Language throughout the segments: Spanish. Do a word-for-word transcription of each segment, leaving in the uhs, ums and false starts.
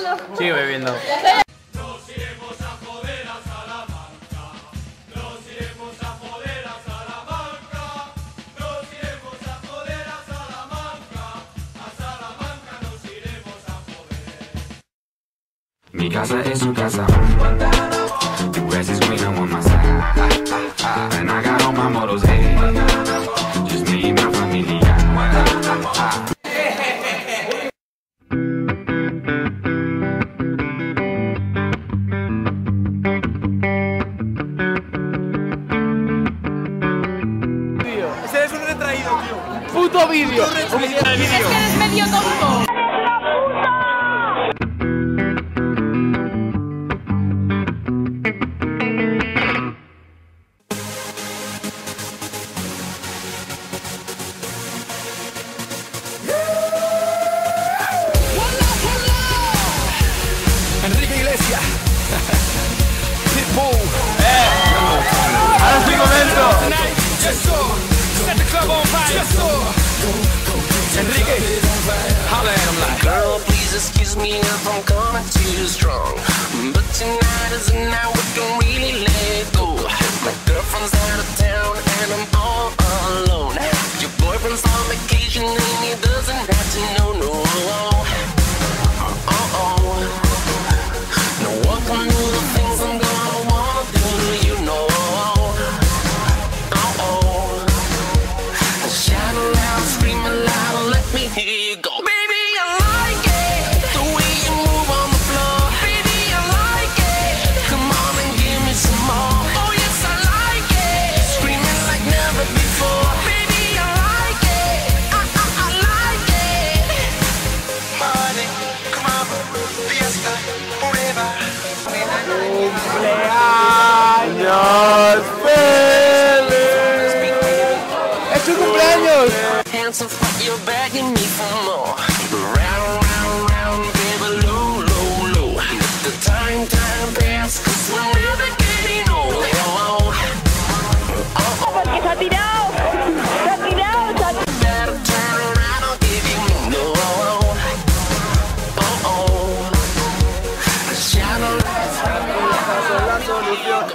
bebiendo. Sigue bebiendo. Nos iremos a joder a Salamanca. Nos iremos a joder a Salamanca. Nos iremos a joder a Salamanca. A Salamanca nos iremos a joder. Mi casa es su casa. The grass is greener on my side. And I got all my models, hey. Just me and my familia. Ese es un retraído, tío. Puto vídeo. Es que eres medio tonto. Enrique Iglesias. Pitbull. Ahora sí comento. Set the club on fire. Enrique. Holla at him like. Girl, please excuse me if I'm coming too strong, but tonight is the night we can really let go. My girlfriend's out of town and I'm all alone. Your boyfriend's on vacation and he doesn't have to know, no. Uh-oh. Now welcome to the things I'm gonna wanna do, you know. Uh-oh. Shout aloud, scream aloud, let me hear you go. Baby, I like it, the way you move on the floor. Baby, I like it, come on and give me some more. Oh yes, I like it, screaming like never before. Baby, I like it, I, I, I like it. Party, come on, fiesta, forever. ¡Cumpleaños feliz! ¡Es tu cumpleaños! Handsome, you're begging me for more. Round, round, round, baby, low, low, low. Let the time, time pass, cause we're never getting old. Oh, oh, Porque se ha tirado. Se ha tirado. Se ha tirado. better turn around, I'll give you no. Oh, oh. Shout out, La solución.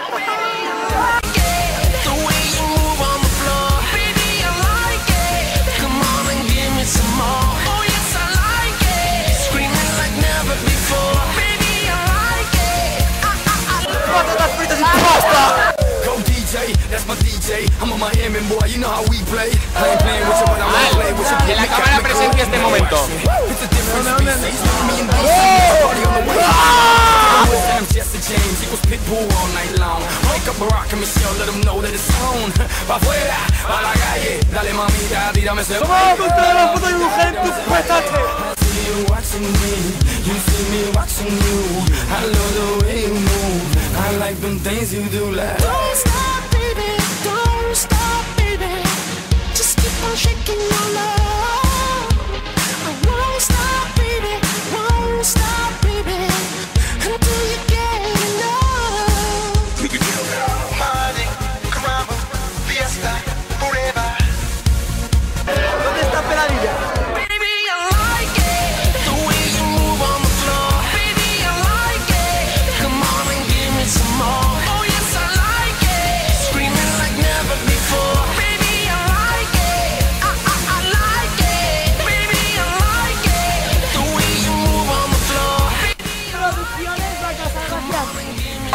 the way you move on the floor. Baby, I like it. Come on and give me some more. Oh, yes, I like it. Screaming like never before. Baby, I like it. I, I, I ¡Patatas fritas y pasta! Go D J, that's my D J. I'm a Miami boy, you know how we play. I ain't playing with you, but I wanna play with you. Que la cámara presencia este momento. It's a different species. Me and D J, party on the way. I'm Jesse James, equals Pitbull all night long. Wake up Barack and Michelle, let them know that it's on. Pa' afuera, pa' la calle, dale mamita, tírame ese. ¡Vamos contra la foto de mujer en tus petates! See you watching me, you see me watching you. I love the way you move, I like them things you do like. Don't stop, baby, don't stop, baby. Just keep on shaking your love. I won't stop, baby, won't stop, baby, until you get enough. Party, caramba, fiesta, forever. ¿Dónde está Peladilla? Baby, I like it, the way you move on the floor. Baby, I like it, come on and give me some more. Oh yes, I like it, screaming like never before. Baby, I like it, I, I, I like it. Baby, I like it, the way you move on the floor. Producciones Baltasar Gracias.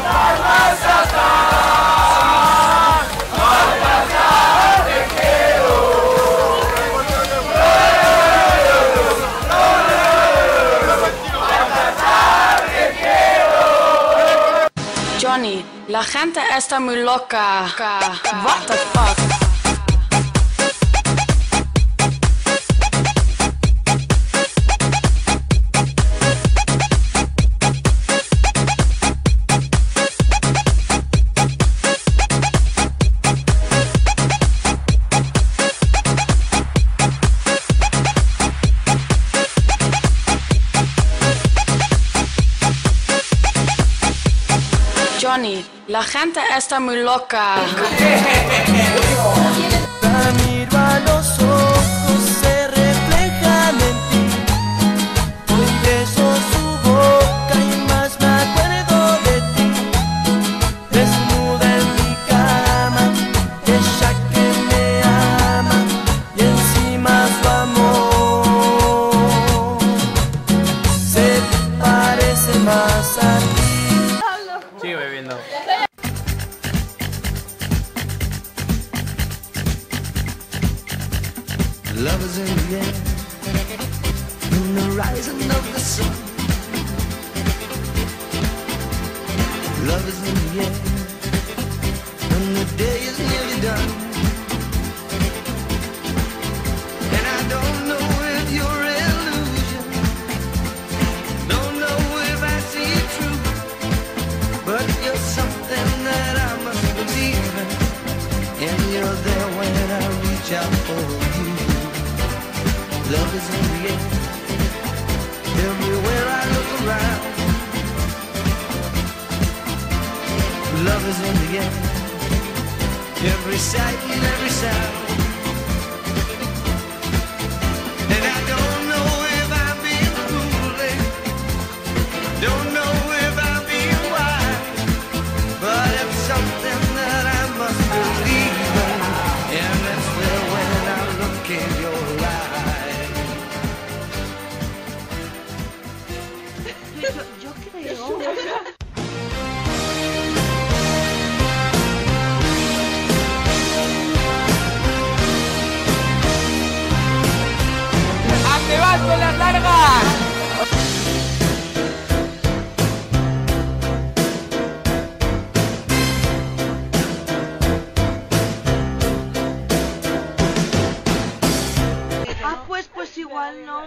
Johnny, la gente está muy loca. What the fuck? Johnny, la gente está muy loca. La miro a los ojos, se reflejan en ti. Hoy beso su voz. más a ti. Sigue bebiendo. Love is in the air, in the rising of the sun. Love is in the air, when the day is nearly done. And I don't know if you're illusion, don't know if I see it true, but you're something that I must believe in, and you're there when I reach out for you. Love is in the air, everywhere I look around. Love is in the air, every sight and every sound. And I don't know if I'm being foolish, don't know if I'm being wise, but it's something that I must believe in, and that's there when I look in your eyes. Yo creo. ¡Te vas con las largas! Ah, pues, pues igual no.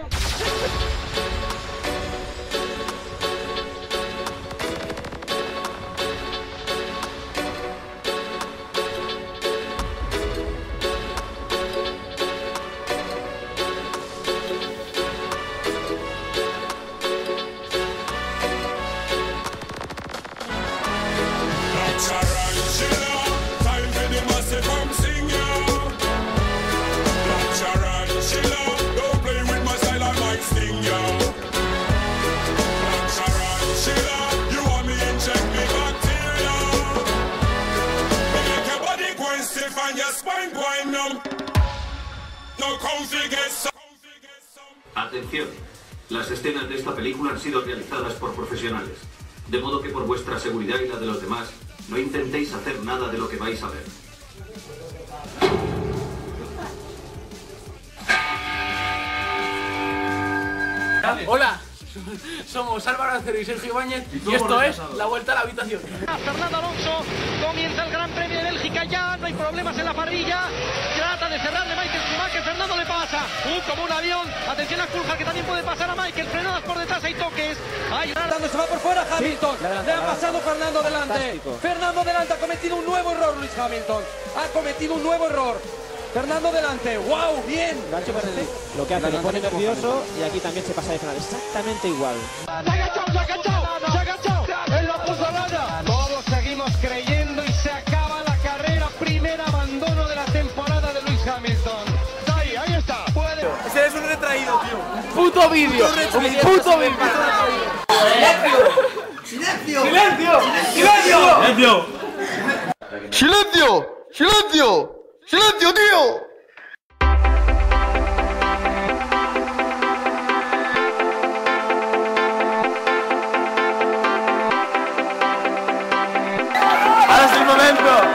Atención, las escenas de esta película han sido realizadas por profesionales, de modo que por vuestra seguridad y la de los demás, no intentéis hacer nada de lo que vais a ver. Hola, somos Álvaro Acero y Sergio Ibáñez y esto es La Vuelta a la Habitación. Fernando Alonso, comienza el Gran Premio de Bélgica ya, no hay problemas en la parrilla, trata de cerrar de Michael Schumacher, Fernando le pasa, uh, como un avión, atención a Coulthard que también puede pasar a Michael, frenadas por detrás, hay toques, hay... Fernando se va por fuera, Hamilton, sí, le ha pasado Fernando delante, fantástico. Fernando delante, ha cometido un nuevo error Luis Hamilton, ha cometido un nuevo error. Fernando delante, wow, bien. Gancho lo que hace, le pone nervioso y aquí también se pasa de frenar, exactamente igual. Se ha agachado, se ha agachado, se ha agachado, él no puso nada. Todos seguimos creyendo y se acaba la carrera, primer abandono de la temporada de Lewis Hamilton. Ahí, ahí está. Puede... Ese es un retraído, tío. Puto vídeo, un puto vídeo. ¡Silencio! ¡Silencio! ¡Silencio! ¡Silencio! ¡Silencio! ¡Silencio! ¡Silencio, tío! ¡Ahora es el momento!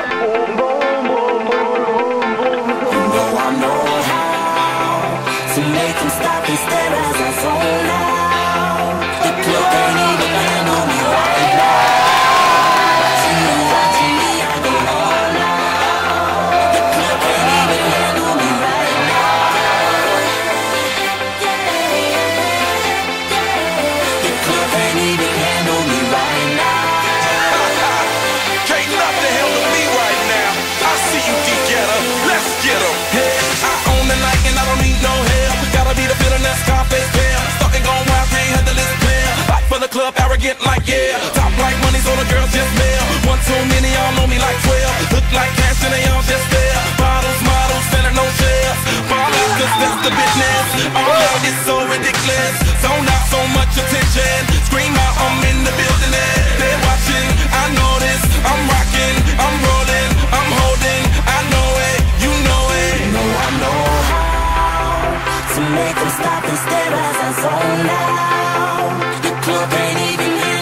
Club arrogant like yeah, top like money's on the girls just mail. One too many, y'all know me like twelve. Look like cash and they all just there. Bottles, models, selling no shares. Ball out cause that's the business. All out is so ridiculous. Zone out so much attention. Scream out, I'm in the building and they're watching. I know this, I'm rocking, I'm rolling, I'm holding. I know it, you know it. You know I know how to make them stop and stare as I zone out. The club ain't even here.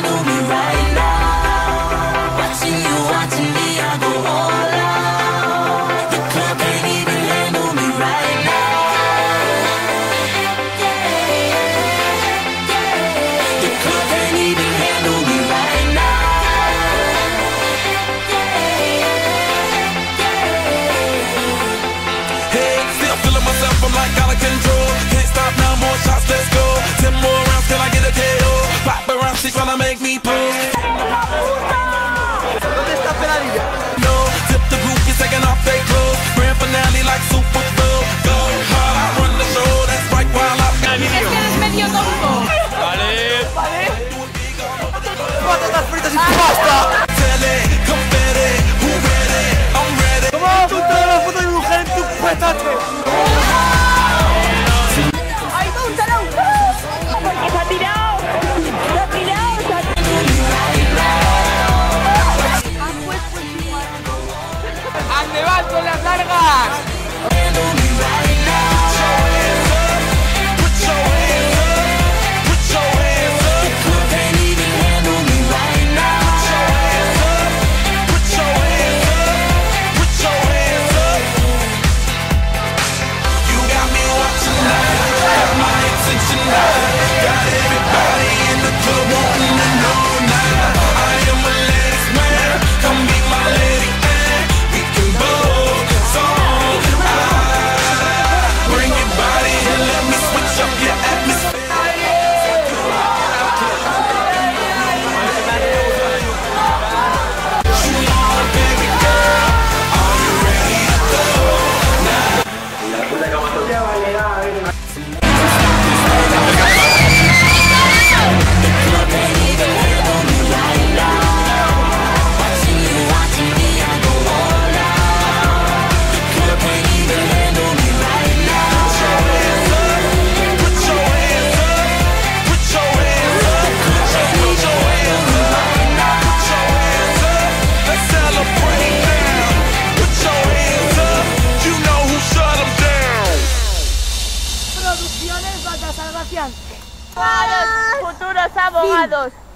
now she tryna make me pull. ¿Dónde está Peladilla? No, tip the group is taking off their clothes. Grand finale like Super Bowl. Go hard, I run the show. That's right while I'm Es que eres medio tonto. Vale. Vale. Patatas fritas y pasta. Tele, confetti, who ready? I'm ready. Toma toda la foto de mi mujer en tu petate. ¡Ay, no, un talón! ¡Porque se ha tirado! ¡Se ha tirado! ¡Se ha tirado! ¡Ande, vas con las largas! Para los futuros abogados.